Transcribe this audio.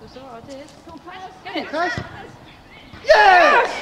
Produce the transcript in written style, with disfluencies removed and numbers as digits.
That's all right, I did. Come on, Chris. Get it, Chris. Yes!